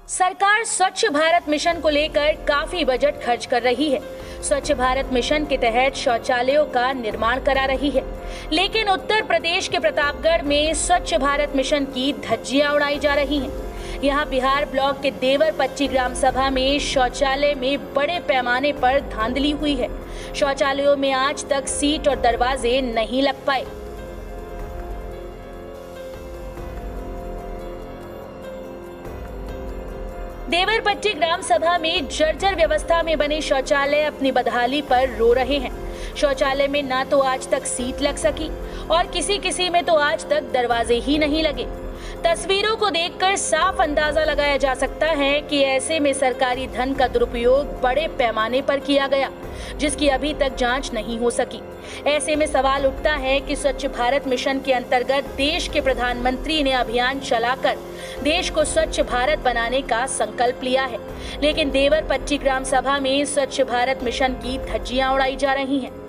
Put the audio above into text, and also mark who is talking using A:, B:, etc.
A: सरकार स्वच्छ भारत मिशन को लेकर काफी बजट खर्च कर रही है। स्वच्छ भारत मिशन के तहत शौचालयों का निर्माण करा रही है, लेकिन उत्तर प्रदेश के प्रतापगढ़ में स्वच्छ भारत मिशन की धज्जियां उड़ाई जा रही हैं। यहाँ बिहार ब्लॉक के देवर पच्ची ग्राम सभा में शौचालय में बड़े पैमाने पर धांधली हुई है। शौचालयों में आज तक सीट और दरवाजे नहीं लग पाए। देवरपट्टी ग्राम सभा में जर्जर व्यवस्था में बने शौचालय अपनी बदहाली पर रो रहे हैं। शौचालय में ना तो आज तक सीट लग सकी और किसी में तो आज तक दरवाजे ही नहीं लगे। तस्वीरों को देखकर साफ अंदाजा लगाया जा सकता है कि ऐसे में सरकारी धन का दुरुपयोग बड़े पैमाने पर किया गया, जिसकी अभी तक जांच नहीं हो सकी। ऐसे में सवाल उठता है कि स्वच्छ भारत मिशन के अंतर्गत देश के प्रधानमंत्री ने अभियान चलाकर देश को स्वच्छ भारत बनाने का संकल्प लिया है, लेकिन देवरपट्टी ग्राम सभा में स्वच्छ भारत मिशन की धज्जियां उड़ाई जा रही हैं।